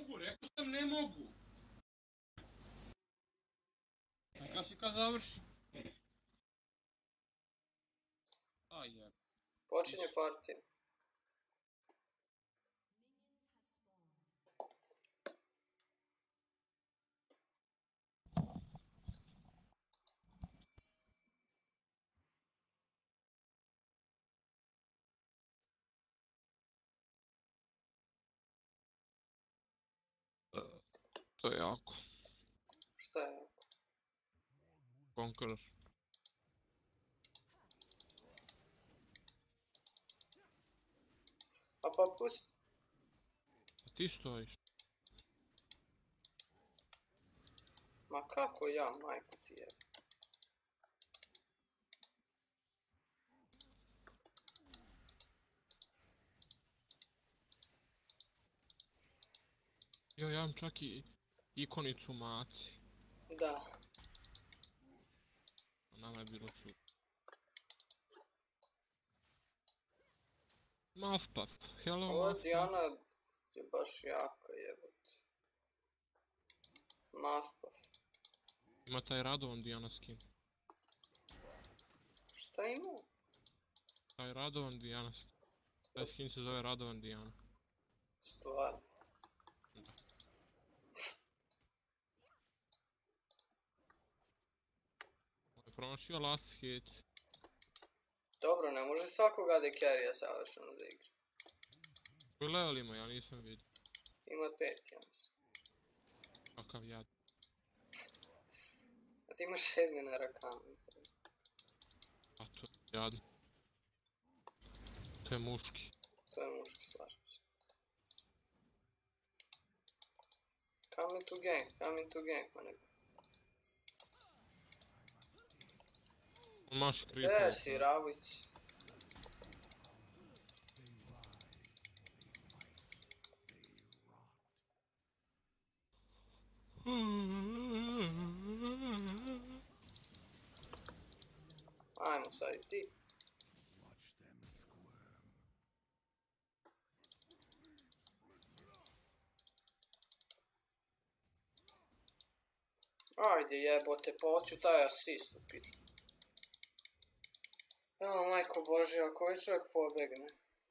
mogu, rekao sam ne mogu. Neka si kad završi. Aj je. Počinje partija. To je jako. Šta je jako? Conqueror. A pa pusti. A ti stojiš. Ma kako ja, majku ti je? Jo, ja imam čak i ikonicu maci. Da. Nama je bilo čudo. Mafpaf, hello Ova Mafpaf. Diana je baš jaka jebote. Mafpaf. Ima taj Radovan Diana skin. Šta ima? Taj Radovan Diana skin. Taj skin se zove Radovan Diana. Stvarno. Promašio last hit. Dobro, ne može svakog AD carry-a savršeno da igra. Koji level ima, ja nisam vidio. Ima 5, ja mislim. Kakav jad. A ti imaš 7 na rakanu. A to je jad. To je muški. To je muški, slažem se. Come into gang, ma nego. Maš kripa. Gdje si, Ravić? Ajmo sad i ti. Ajde jebote, pa hoću taj asist u piču. O, majko Božja, ako ovaj čovjek pobegne.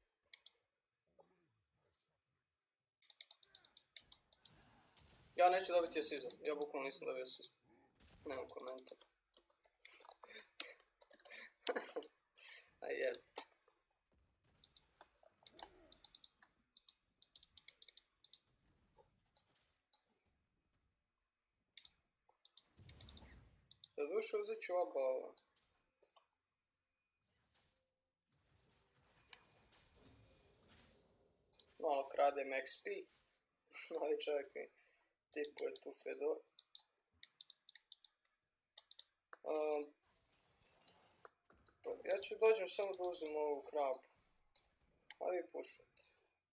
Ja neću dobiti asist, ja bukvalno nisam dobio asist. Nemam komentar. A jed. Da duše uzet ću oba ova. Malo kradem XP. Ovaj čovjek mi tipuje tu Fedor. Ja ću dođem samo da uzem ovu hrabu. A vi pušajte.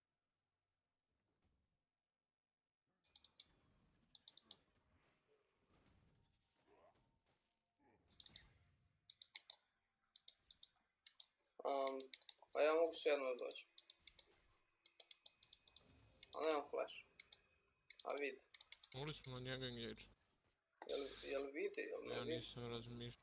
A ja mogu sve jedno da dođem. A nemam flash. A vidi. Mogli smo na njega engage. Jel vidi, jel ne vidi? Ja nisam razmišljao.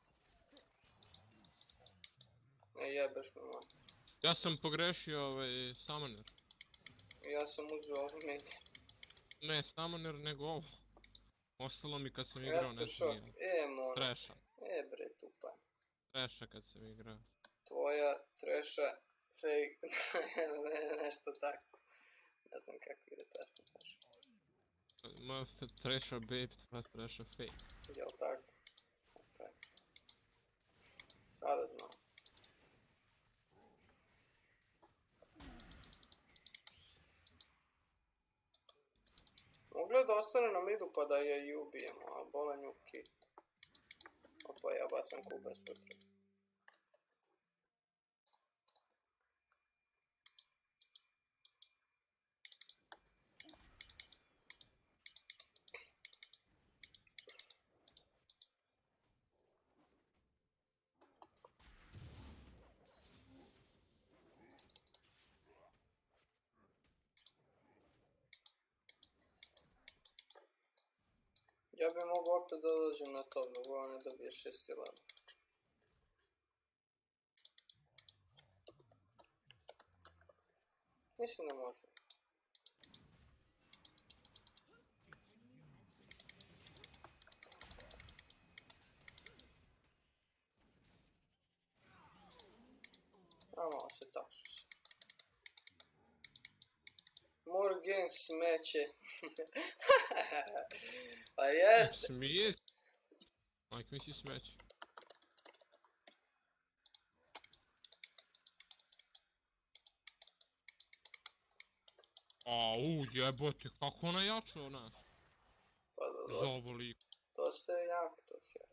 Ne jebeš me man. Ja sam pogrešio summoner. Ja sam uzeo ovo meni. Ne summoner nego ovo. Ostalo mi kad sam igrao ne sam igrao. Mona. Treša. Bre tupa. Treša kad sam igrao. Tvoja treša fake. Nešto tako. Ne znam kako ide tačno. Moja treša babe, tvoja treša fake. Jel tako? Ok. Sada znam. Mogla da ostane na midu pa da je i ubijemo, a bola nju kit. Opa, ja bacam kub bez potrebe. Ja bi mogu opet da dođem na to, dok ovo ne dobije 6. level. Mislim da može. A malo se takšu se. More gang smeće. Pa jeste. Smije? Majke mi si smeće. Au, jebote, kako ona jača od nas? Pa da Za ovo liku. dosta je jak to, her.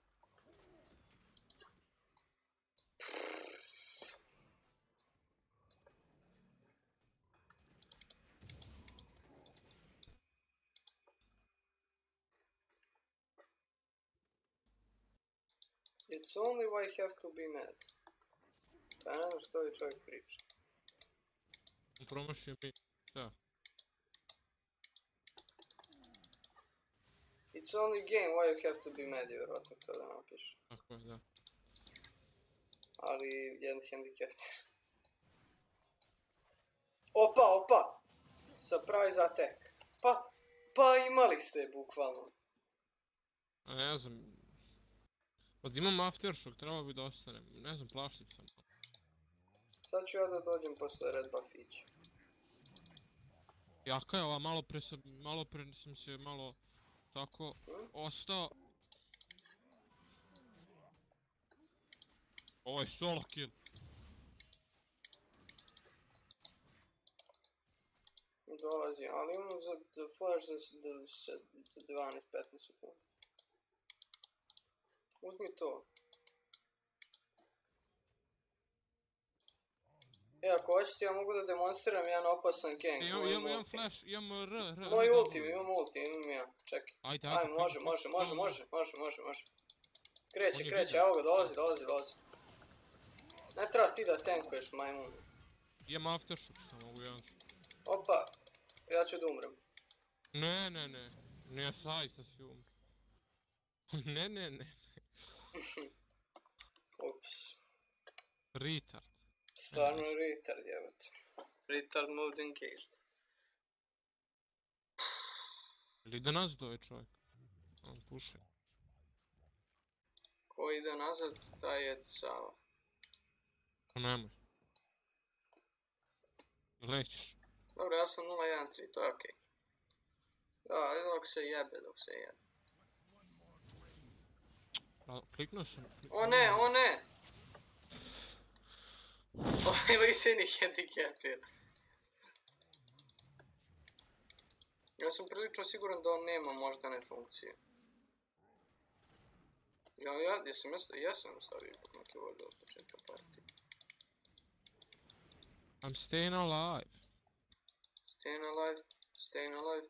It's only why I have to be mad. Pa ne znam što ovaj čovjek priča. Promašio mi. Da. It's only game why you have to be mad, vjerojatno to da napiše. Tako je, da. Ali jedan handicap. Opa! Surprise attack. Pa imali ste bukvalno. A ne znam. Od imam aftershock, trebalo bi da ostanem. Ne znam, plašim sam. Sad ću ja da dođem posle red buffića. Jaka je ova, malo pre sam se malo tako ostao. Ovo je solo kill. Dolazi, ali imam za flash za 12-15 sekundi. Uzmi to. Ako hoćete ja mogu da demonstriram jedan opasan gang. Imam flash, imam R. Moj ulti, imam ja. Čekaj. Ajde, može. Kreće, evo ga, dolazi. Ne treba ti da tankuješ, majmun. Imam aftershock, sam mogu jedan. Opa, ja ću da umrem. Ne. Ne, zaista si umre. Ne. Ups. Retard. Stvarno retard, jebate. Retard mode engaged. Ili ide nazad ovaj čovjek? On puše. Ko ide nazad, taj je Sava. Pa nemoj. Lećeš. Dobro, ja sam 0-1-3, to je okej. Da, dok se jebe. Kliknuo sam. O ne! Ovaj liseni handicapir. Ja sam prilično siguran da on nema moždane funkcije. Jesam stavio ipak neki voda od početka partije. I'm staying alive. Staying alive.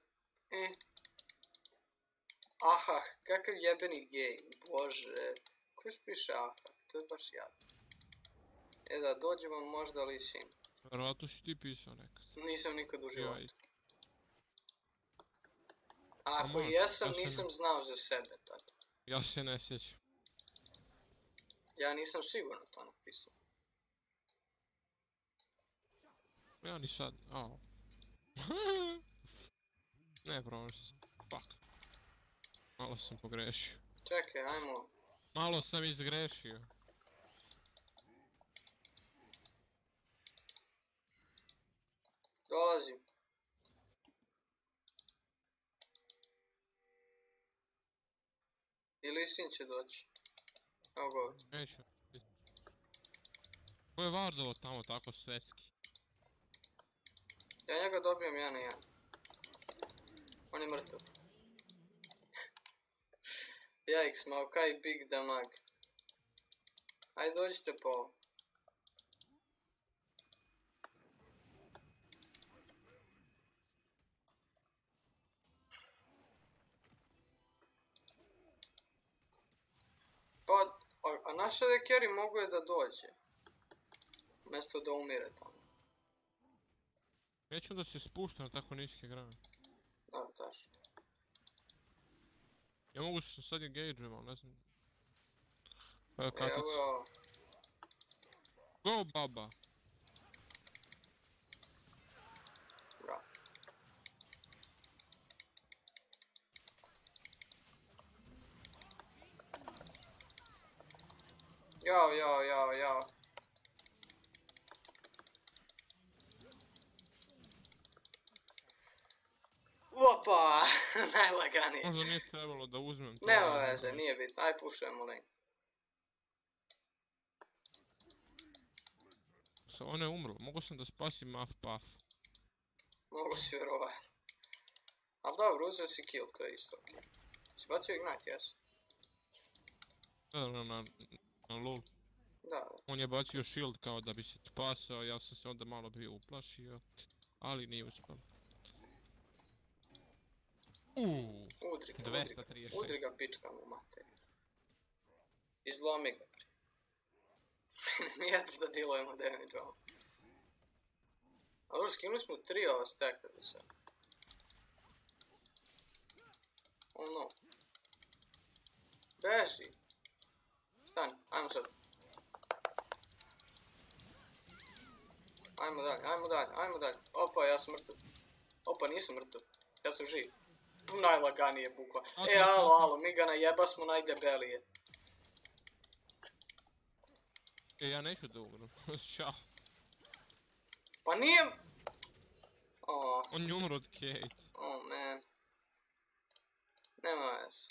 Aha, kakav jebeni gej, bože. Ko još piše aha, to je baš jadno. Da, dođe vam možda lisin. Vjerojatno si ti pisao nekad. Nisam nikad u životu. A ako jesam, nisam znao za sebe tada. Ja se ne sjećam. Ja nisam sigurno to napisao. Ja ni sad, Ne, promašio. Fuck. Malo sam pogrešio. Čekaj, ajmo. Malo sam izgrešio. Dolazim. I lisin će doći. Evo ga ovdje. Neću. Ko je Vardovo tamo tako svetski? Ja njega dobijem 1-1. On je mrtav. Jajks, Maokai big damag. Ajde dođite po ovo. A naša da carry mogu je da dođe. Mjesto da umire tamo. Neću da se spušta na tako niske grane. Dobro, taš. Ja mogu se sad engage-ujem, ali ne znam. Evo katic. Evo je ovo. Go baba! Bra. Jao. Opa, najlaganije. Možda nije trebalo da uzmem to. Nema veze, nije bitno, aj pušujemo lane. Ona je umrla, mogu sam da spasim Maf Puff. Mogu si vjerovati. Ali dobro, uzeo si kill, to je isto okej. Si bacio ignite, jes? Na lul. Da. On je bacio shield kao da bi se spasao, ja sam se onda malo bio uplašio. Ali nije uspio. Udri ga pička mu materiju. Izlomi ga pri. Nije da dilujemo damage ovo. Ali skinuli smo 3 ova stacka do sad. Oh no. Beži. Stani, ajmo sad. Ajmo dalje. Opa, ja sam mrtav. Opa, nisam mrtav. Ja sam živ. Najlaganije bukva. Alo, mi ga najeba smo najdebelije. Ja neću da umru. Ćao. Pa nije... On je umro od Kate. Oh man. Nema veze.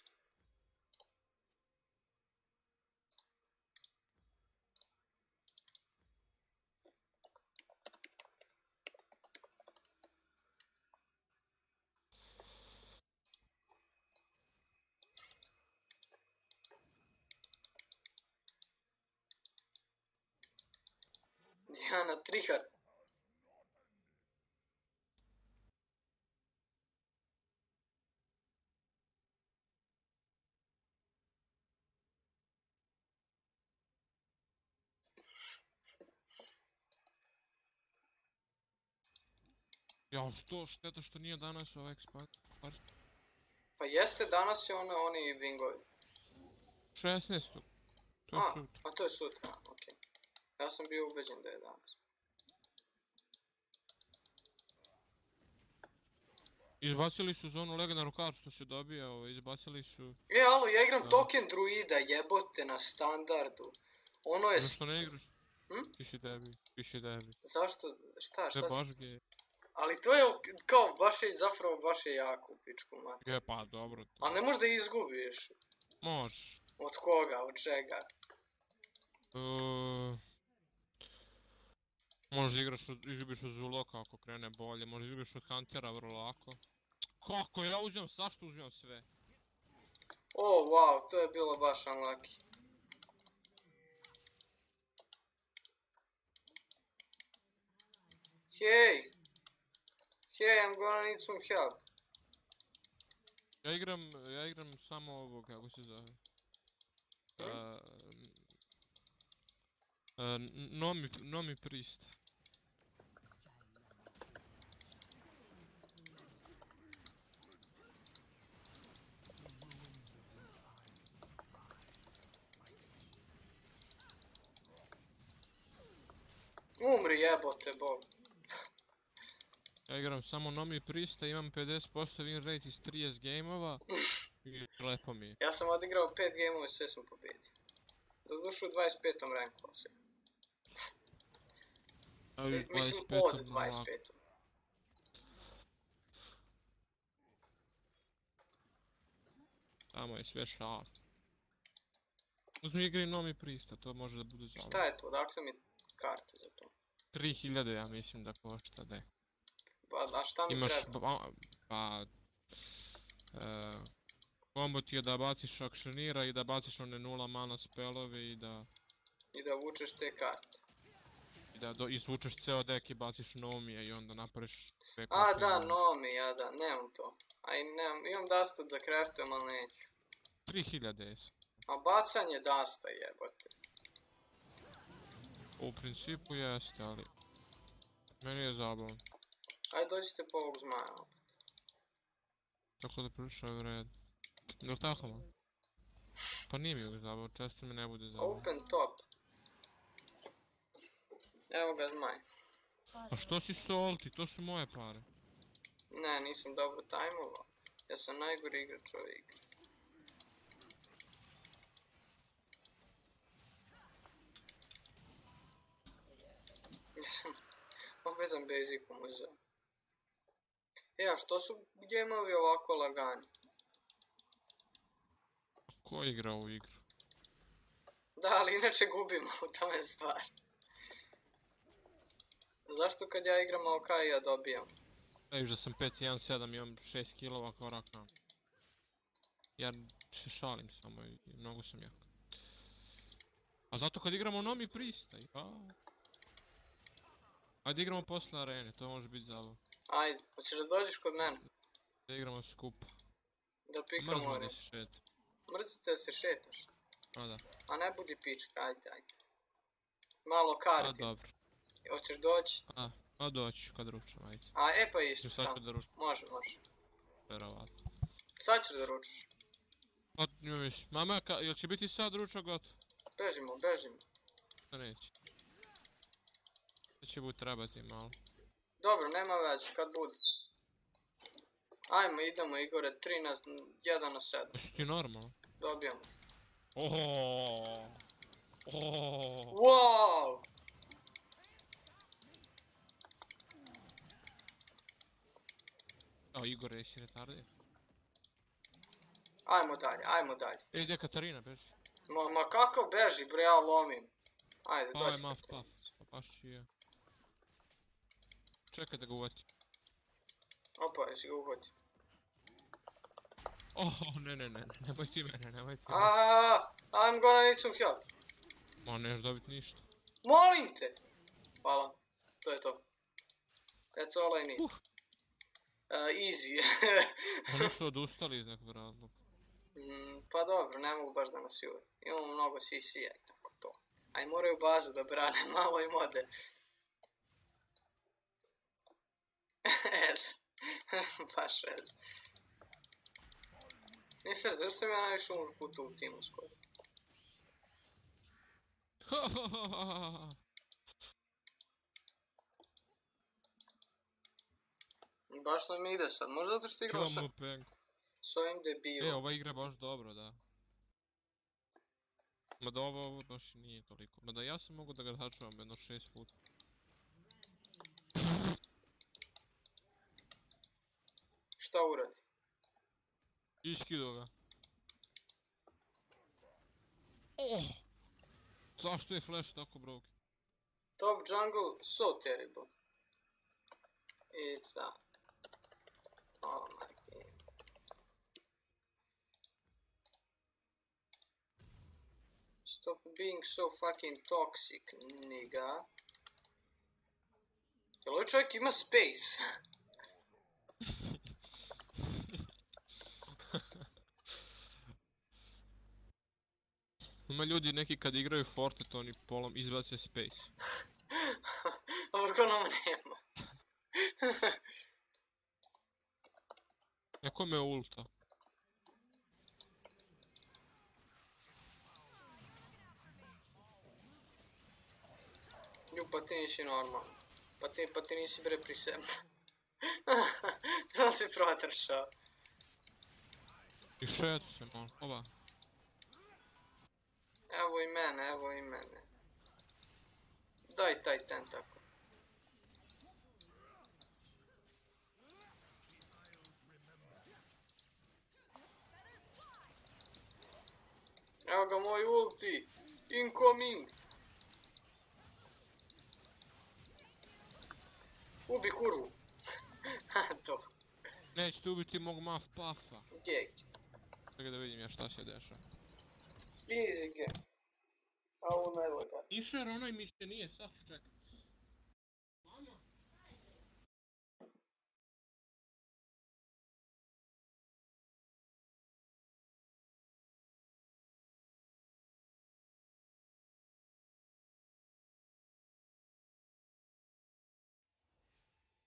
Diana Trihard. Ja, šteta što nije danas ovaj ekspat. Pa jeste, danas je oni wingovi. 16. To je sutra. A to je sutra, okej. Ja sam bio ubeđen da je danas. Izbacili su za onu legendarnu kartu što se dobija, izbacili su... Alo, ja igram token druida, jebote, na standardu. Ono je... Zašto ne igraš? Piši debi. Zašto? Šta? To je baš gej. Ali to je kao, baš je jako u pičku mati. Je pa, dobro. A ne možeš da izgubiš? Možeš. Od koga? Od čega? Možda izgubiš od Zuloka ako krene bolje, možda izgubiš od Huntera vrlo lako. Kako? Ja uzimam, zašto uzimam sve? O, wow, to je bilo baš unlucky. Hey, I'm gonna need some help. Ja igram samo ovo, kako se zove. Nomi Priest. Umri, jebote bog. Ja igram samo Nomi Priesta, imam 50% win rate iz 30 gameova i lepo mi je. Ja sam odigrao 5 gameova i sve sam pobedio. Dodušu u 25. ranku osim. Mislim od 25. Tamo je sve šar. Uzmi igri Nomi Priesta, to može da bude zabavno. Šta je to? Odakle mi karte za to? 3000 ja mislim da košta, da. A šta mi treba? Kombo ti je da baciš akšionira i da baciš one 0 mana spelove i da... I da vučeš te karte. I da izvučeš ceo dek i baciš Nomija i onda napraviš... A da, Nomi, ja da, nemam to. Imam Dasta da craftujem, ali neću. 3000 je. A bacanje Dasta jebote. U principu jeste, ali... Meni je zabavno. Ajde dođite po ovog zmaja opet. Tako da prilično je vred. Jel' tako man? Pa nije mi uvijek zabavo, često mi ne bude zabavo. Open top. Evo ga zmaj. A što si salty? To su moje pare. Ne, nisam dobro tajmovao. Ja sam najgori igrač ove igre. Ja sam obvezan basicom uzeo. A što su gameovi ovako lagani? Ko igra ovu igru? Da, ali inače gubimo, u tome je stvar. Zašto kad ja igram Maokai ja dobijam? Vidiš da sam 5-1-7, imam 6 kilova kao rakam. Ja se šalim samo i mnogo sam jak. A zato kad igramo nomi pristaj, Ajde igramo posle arene, to može biti zabav. Ajde, hoćeš da dođeš kod mene? Da igramo skupa. Da pikamo arenu. Mrzno da se šeta. Mrzite da se šetaš? A da. A ne budi pička, ajde. Malo karti. A dobro. Hoćeš doći? A doću kad ručam, ajde. Pa isto Sad tamo. ću da ručam. Može. Verovatno. Sad ćeš da ručaš. Mama, jel će biti sad ručak gotov? Bežimo. Da neće. Da će bude trebati malo. Dobro, nema veze, kad bude. Ajmo, idemo Igore, 1 na 7. Jesi ti normalno? Dobijamo. Wow! Igor, jesi retardir? Ajmo dalje. Gdje Katarina, beži? Ma kako beži, bre, ja lomim. Ajde, dođi. Maf, paš ću ja. Čekaj da ga uvati. Opa, jesi ga uvati. Ne, nemoj ti mene. I'm gonna need some help. Ma, neš dobit ništa. Molim te! Hvala, to je to. That's all I need. Easy. Oni su odustali iz nekog razloga. Pa dobro, ne mogu baš da nas jure. Imamo mnogo CC-a i tako to. Aj moraju bazu da brane malo i mode. Baš ez. Nije fair, zašto sam ja najviše umro puta u timu skoro? Baš nam ide sad, možda zato što igrao sad s ovim debilom. Ova igra baš dobro, da. Mada ovo baš nije toliko. Mada ja sam mogu da ga hačuvam jedno 6 puta. Šta uradi? Iskido ga. Zašto je flash tako broken? Top jungle, so terrible. It's oh my god. Stop being so fucking toxic, nigga. Jel ovaj čovjek ima space? Ima ljudi neki kad igraju Fortnite, oni polom izbace space. Ovo ko nam nema. Neko me ulta. Pa ti nisi normalno. Pa ti nisi bre pri sebi. Sam si protršao. I šetu se malo, ova. Evo i mene. Daj taj tentakl. Evo ga moj ulti. Incoming. Ubi kurvu. To. Nećete ubiti mog maf pafa. Gek. Čekaj da vidim ja šta se dešava. Easy game. A ovo najlagan. Išao jer onaj mi se nije, sad čekaj.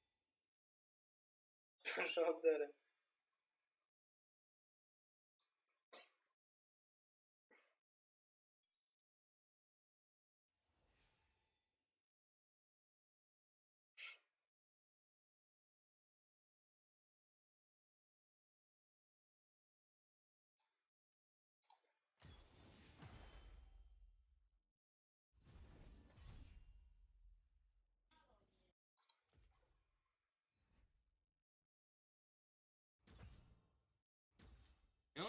Žodere.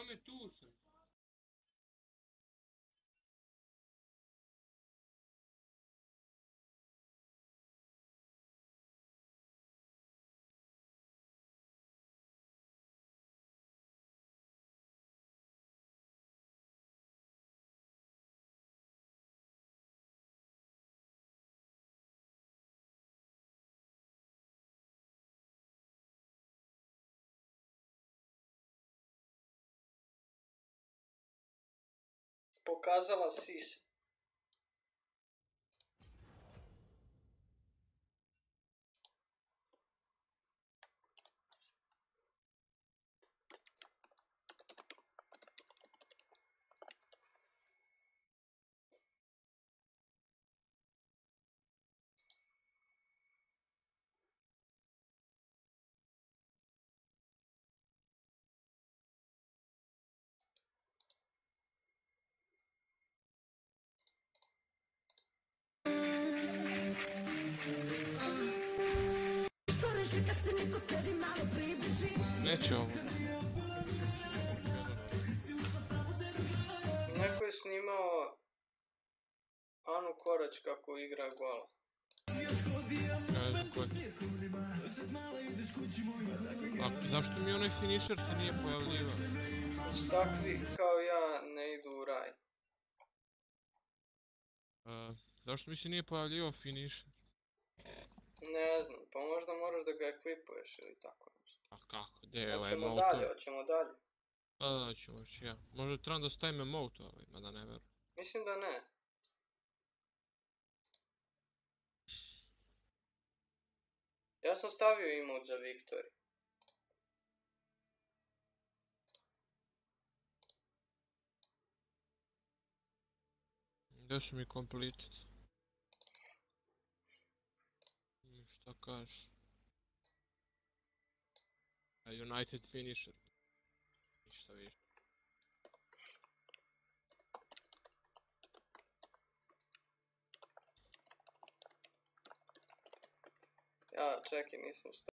me, tu sam. Pokazala sisa. Neće ovo. Neko je snimao Anu Korać kako igra gola. Ne znam ko je. A zašto mi onaj finisher se nije pojavljivao? Uz takvi kao ja ne idu u raj. Zašto mi se nije pojavljivao finisher? Ne znam, pa možda moraš da ga ekvipuješ ili tako nešto. A kako? Gdje je ovaj Hoćemo emote? dalje, hoćemo dalje. Da, ću ja. Možda trebam da stavim emote ovaj, mada ne verujem. Mislim da ne. Ja sam stavio emote za Victory. Gdje su mi completed? Šta kažeš? A United finisher. Ništa više. Ja, čekaj, nisam stavio.